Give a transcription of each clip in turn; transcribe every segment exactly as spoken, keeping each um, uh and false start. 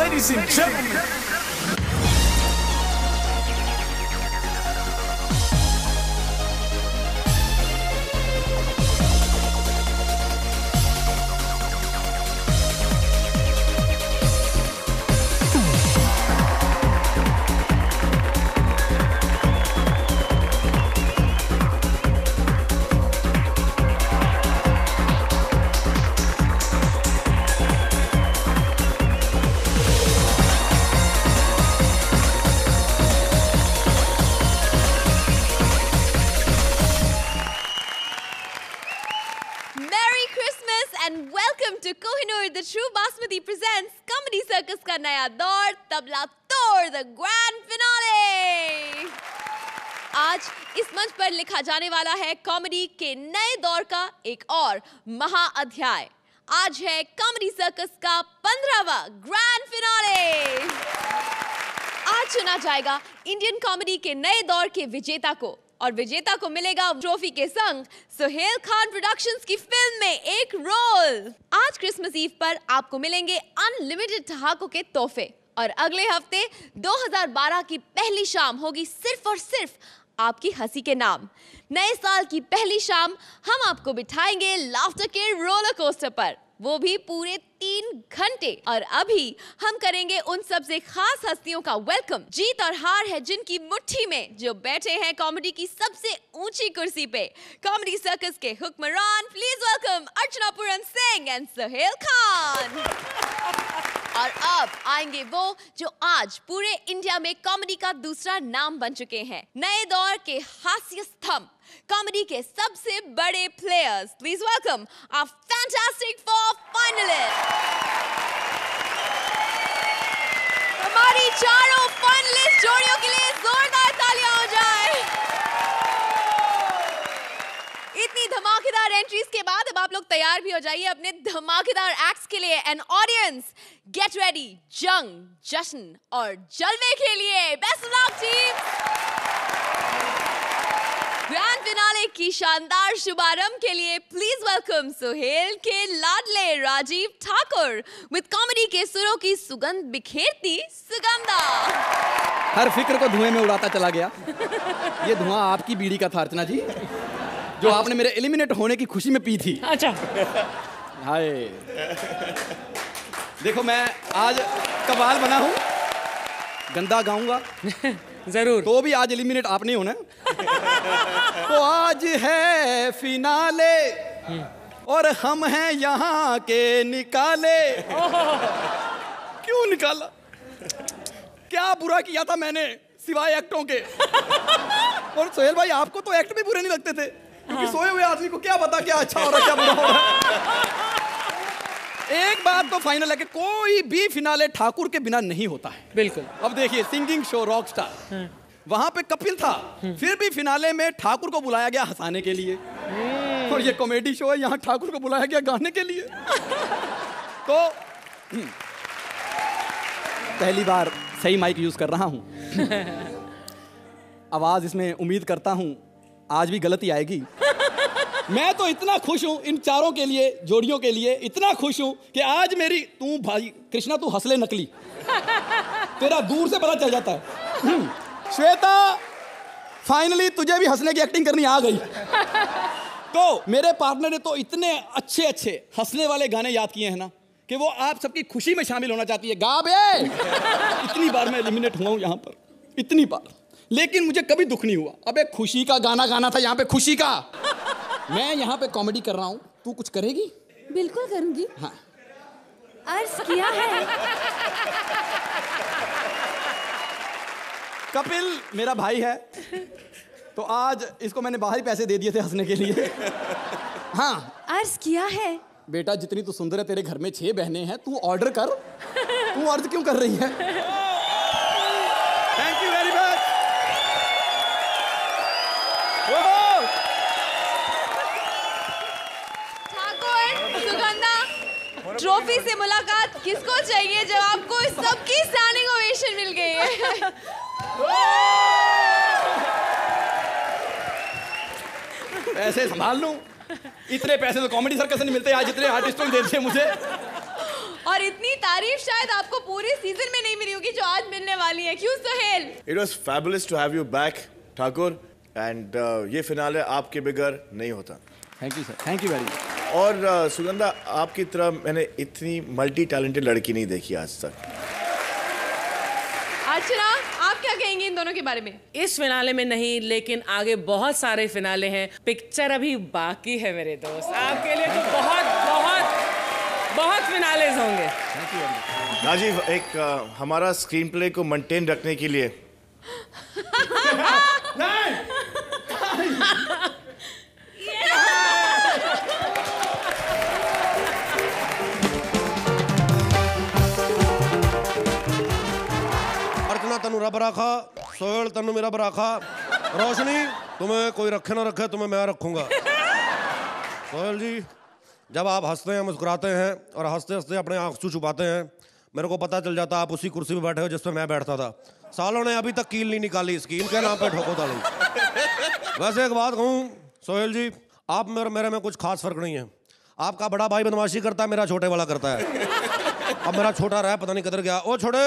ladies and gentlemen. The True Basmati presents Comedy Circus का नया दौर तबला तोड़ the grand finale। आज इस मंच पर लिखा जाने वाला है कॉमेडी के नए दौर का एक और महाअध्याय। आज है कॉमेडी सर्कस का पंद्रहवां ग्रैंड फिनाले। आज चुना जाएगा इंडियन कॉमेडी के नए दौर के विजेता को और विजेता को मिलेगा ट्रॉफी के संग सुहेल खान प्रोडक्शंस की फिल्म में एक रोल। आज क्रिसमस ईव पर आपको मिलेंगे अनलिमिटेड ठहाकों के तोहफे और अगले हफ्ते दो हज़ार बारह की पहली शाम होगी सिर्फ और सिर्फ आपकी हंसी के नाम। नए साल की पहली शाम हम आपको बिठाएंगे लाफ्टर के रोलर कोस्टर पर, वो भी पूरे तीन घंटे। और अभी हम करेंगे उन सबसे खास हस्तियों का वेलकम। जीत और हार है जिनकी मुट्ठी में, जो बैठे हैं कॉमेडी की सबसे ऊंची कुर्सी पे। कॉमेडी सर्कस के हुक्मरान, please welcome Archana Puran Singh and Suhail Khan. और अब आएंगे वो जो आज पूरे इंडिया में कॉमेडी का दूसरा नाम बन चुके हैं, नए दौर के हास्य स्तंभ, कॉमेडी के सबसे बड़े players. Please welcome our fantastic four finalist. हमारी चारों फाइनलिस्ट जोड़ियों के लिए जोरदार तालियां हो जाए। इतनी धमाकेदार एंट्रीज के बाद अब आप लोग तैयार भी हो जाइए अपने धमाकेदार एक्ट्स के लिए। एंड ऑडियंस गेट रेडी, जंग, जश्न और जलवे के लिए। Best of luck team. Grand finale की शानदार शुभारंभ के लिए प्लीज वेलकम सुहेल के लाडले राजीव ठाकुर विद कॉमेडी के सुरों की सुगंध बिखेरती सुगंधा। हर फिक्र को धुएं में उड़ाता चला गया। ये धुआं आपकी बीड़ी का था अर्चना जी, जो आपने मेरे एलिमिनेट होने की खुशी में पी थी। अच्छा हाय, देखो मैं आज कबाल बना हूँ, गंदा गाऊंगा जरूर, तो भी आज एलिमिनेट आप नहीं होना। तो आज है फिनाले और हम हैं यहाँ के निकाले। क्यों निकाला? क्या बुरा किया था मैंने सिवाय एक्टों के? और सोहेल भाई आपको तो एक्ट भी बुरे नहीं लगते थे, क्योंकि हाँ। सोए हुए आदमी को क्या पता क्या अच्छा हो रहा है क्या बुरा हो रहा है। एक बात तो फाइनल है कि कोई भी फिनाले ठाकुर के बिना नहीं होता है। बिल्कुल। अब देखिए सिंगिंग शो रॉक स्टार, वहां पे कपिल था, फिर भी फिनाले में ठाकुर को बुलाया गया हंसाने के लिए। और ये कॉमेडी शो है, यहाँ ठाकुर को बुलाया गया गाने के लिए। तो पहली बार सही माइक यूज कर रहा हूँ। आवाज इसमें उम्मीद करता हूँ आज भी गलती आएगी। मैं तो इतना खुश हूं इन चारों के लिए, जोड़ियों के लिए इतना खुश हूं कि आज मेरी, तू भाई कृष्णा तू हंसले नकली, तेरा दूर से पता चल जाता है। श्वेता फाइनली तुझे भी हंसने की एक्टिंग करनी आ गई। तो मेरे पार्टनर ने तो इतने अच्छे अच्छे हंसने वाले गाने याद किए हैं ना कि वो आप सबकी खुशी में शामिल होना चाहती है। गा बे। इतनी बार मैं एलिमिनेट हुआ हूं यहाँ पर, इतनी बार, लेकिन मुझे कभी दुख नहीं हुआ। अबे खुशी का गाना गाना था यहाँ पे, खुशी का। मैं यहाँ पे कॉमेडी कर रहा हूँ, तू कुछ करेगी? बिल्कुल करूंगी। हाँ। अर्ज किया है। कपिल मेरा भाई है, तो आज इसको मैंने बाहर ही पैसे दे दिए थे हंसने के लिए। हाँ। अर्ज किया है। बेटा जितनी तू सुंदर है, तेरे घर में छह बहनें हैं, तू ऑर्डर कर। तू अर्ज क्यों कर रही है? Thank you very much. Trophy से मुलाकात किसको चाहिए जब आपको इस सबकी स्टैंडिंग ओवेशन मिल गई है। पैसे संभाल लूं, इतने पैसे तो कॉमेडी सर्कस से नहीं मिलते आज, जितने आर्टिस्टों ने दे दिए मुझे। और इतनी तारीफ शायद आपको पूरे सीजन में नहीं मिली होगी जो आज मिलने वाली है। क्यों Sohail? It was fabulous to have you back, Thakur, and uh, ये फिनाले आपके बगैर नहीं होता। Thank you sir, thank you very much. और uh, सुगंधा, आपकी तरह मैंने इतनी मल्टी टैलेंटेड लड़की नहीं देखी आज तक। अर्चना, आप क्या कहेंगे इन दोनों के बारे में? इस फिनाले में नहीं, लेकिन आगे बहुत सारे फिनाले हैं। पिक्चर अभी बाकी है मेरे दोस्त, आपके लिए तो बहुत बहुत बहुत फिनालेज होंगे। राजीव, एक uh, हमारा स्क्रीन प्ले को मेंटेन रखने के लिए अर्चना तनु रब रखा, सोहेल तनु मेरा रखा, रोशनी तुम्हें कोई रखे ना रखे, तुम्हें मैं रखूंगा। सोहेल जी, जब आप हंसते हैं, मुस्कुराते हैं और हंसते हंसते अपने आंसू छुपाते हैं, मेरे को पता चल जाता आप उसी कुर्सी पे बैठे हो जिस पे मैं बैठता था। सालों ने अभी तक कील नहीं निकाली, स्कीम के नाम पे ठोको ताली। वैसे एक बात कहूँ सोहेल जी, आप मेरे मेरे में कुछ खास फर्क नहीं है। आपका बड़ा भाई बदमाशी करता है, मेरा छोटे वाला करता है। अब मेरा छोटा रहा, पता नहीं किधर गया। ओ छोटे,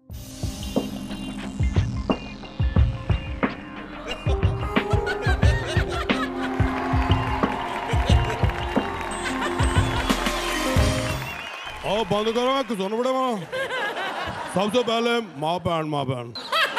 आओ बंद करो, मैं सुन बड़े मां। सबसे पहले माँ बहन माँ बहन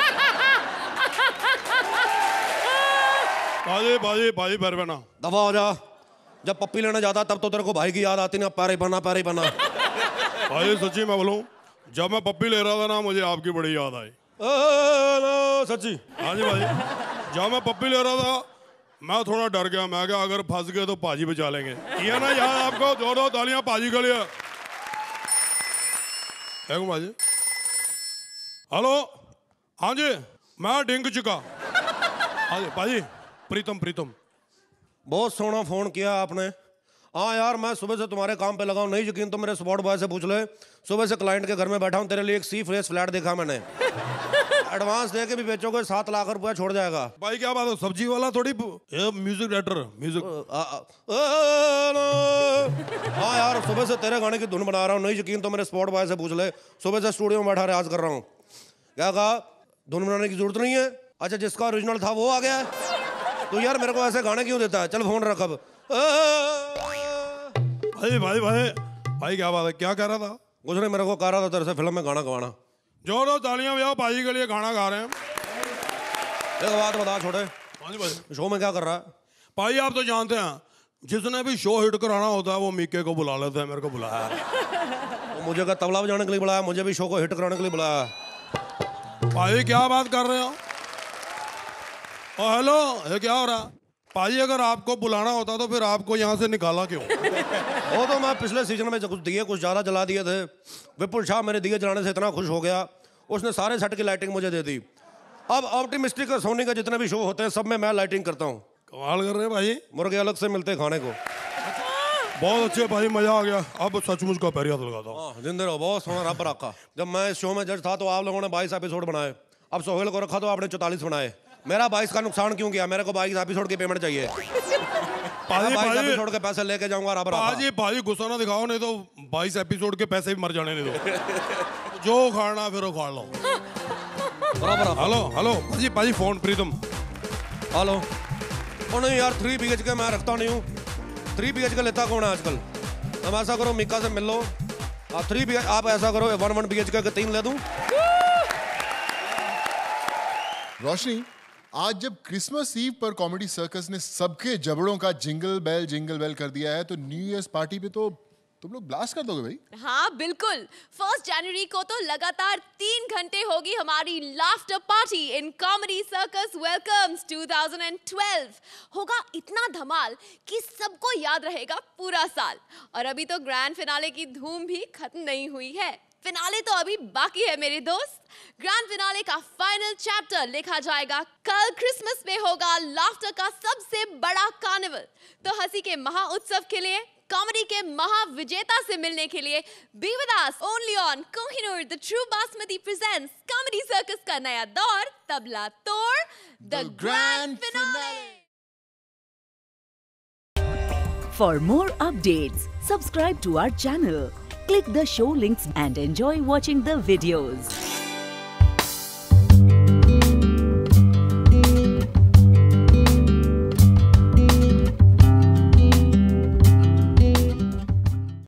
बाजी बाजी बाजी पैर बना दफा हो जा। जब पप्पी लेने जाता तब तो तेरे को भाई की याद आती ना, पैरे बना पैरे बना। भाई सच्ची मैं बोलूं, जब मैं पप्पी ले रहा था ना, मुझे आपकी बड़ी याद आई। सच्ची? हाँ जी भाई, जब मैं पप्पी ले रहा था मैं थोड़ा डर गया। मैं क्या अगर फंस गए तो पाजी बचा लेंगे। किया ना याद आपको? दो दो तालियां पाजी के लिए। भाजी हेलो, हाँ जी मैं डिंग चुका। हाँ जी भाजी, प्रीतम प्रीतम। बहुत सोना फोन किया आपने। हाँ यार, मैं सुबह से तुम्हारे काम पे लगा हूँ, नहीं यकीन तो मेरे स्पॉट बॉय से पूछ ले। सुबह से क्लाइंट के घर में बैठा हूँ, तेरे लिए एक सी फ्रेश फ्लैट देखा मैंने। एडवांस दे के भी बेचोगे, सात लाख रुपया छोड़ जाएगा। भाई क्या बात है, सब्जी वाला थोड़ी म्यूजिक डायरेक्टर म्यूजिक। हाँ यार, सुबह से तेरे गाने की धुन बना रहा हूँ, नहीं यकीन तो मेरे स्पॉट बॉय से पूछ ले। सुबह से स्टूडियो में बैठा रियाज कर रहा हूँ। क्या कहा? धुन बनाने की जरूरत नहीं है? अच्छा, जिसका ओरिजिनल था वो आ गया है। तो यार मेरे को ऐसे गाने क्यों देता है? चल फोन रख अब। भाई भाई भाई भाई क्या बात है, क्या कह रहा था? कुछ नहीं, मेरे को कह रहा था तेरे से फिल्म में गाना गवाना। जो दो तालियां बजाओ, भाई के लिए गाना गा रहे हैं। एक बात बता छोटे, हाँ जी भाई, शो में क्या कर रहा है? भाई आप तो जानते हैं, जिसने भी शो हिट कराना होता है वो मीके को बुला लेते हैं। मेरे को बुलाया। तो मुझे क्या तबला बजाने के लिए बुलाया? मुझे भी शो को हिट कराने के लिए बुलाया। भाई क्या बात कर रहे हो? ओ हेलो, ये क्या हो रहा? भाई अगर आपको बुलाना होता तो फिर आपको यहाँ से निकाला क्यों? वो तो मैं पिछले सीजन में कुछ दिए कुछ ज़्यादा जला दिए थे। विपुल शाह मेरे दिए जलाने से इतना खुश हो गया, उसने सारे सेट की लाइटिंग मुझे दे दी। अब ऑप्टिमिस्टिक और सोनी का जितने भी शो होते हैं सब में मैं लाइटिंग करता हूँ। कमाल कर रहे हैं भाई। मुर्गे अलग से मिलते खाने को। बहुत अच्छे भाई, मजा आ गया। अब सचमुच का पैर हाथ लगाता हूँ। जिंदे रहो, बहुत सोना रब रखा। जब मैं इस शो में जज था तो आप लोगों ने बाईस एपिसोड बनाए। अब सोहेल को रखा तो आपने चौतालीस बनाए। मेरा बाईस का नुकसान क्यों किया? मेरे को बाईस एपिसोड की पेमेंट चाहिए। बाईस एपिसोड के पैसे लेके जाऊंगा। रब रखा। भाई भाई गुस्सा ना दिखाओ, नहीं तो बाईस एपिसोड के पैसे भी मर जाने नहीं दो। जो खाना फिर वो खा लो। हेलो हेलो भाजी भाजी फोन प्रीतम। हेलो। ओ नहीं यार, थ्री बी एच के मैं रखता नहीं हूँ। थ्री बी एच के लेता कौन है आजकल? अब ऐसा करो, मिका से मिल लो। आप थ्री बी आप ऐसा करो, वन वन बी एच के तीन ले दूँ। रोशनी, आज जब क्रिसमस ईव पर कॉमेडी सर्कस ने सबके जबड़ों का जिंगल बेल जिंगल बेल कर दिया है, तो न्यू ईयर्स पार्टी पे तो तुम लोग ब्लास्ट कर दोगे भाई। हाँ बिल्कुल, फर्स्ट जनवरी को तो लगातार तीन घंटे होगी हमारी laughter party in comedy circus welcomes two thousand twelve. होगा इतना धमाल कि सबको याद रहेगा पूरा साल। और अभी तो ग्रैंड फिनाले की धूम भी खत्म नहीं हुई है, फिनाले तो अभी बाकी है मेरे दोस्त। ग्रैंड फिनाले का फाइनल चैप्टर लिखा जाएगा कल। क्रिसमस में होगा लाफ्टर का सबसे बड़ा कार्निवल। तो हंसी के महा उत्सव के लिए, कॉमेडी के महाविजेता से मिलने के लिए be with us only on Kohinoor the true basmati presents comedy circus का नया दौर, तबला तोड़ the grand finale. For more updates, subscribe to our channel, Click the show links and enjoy watching the videos.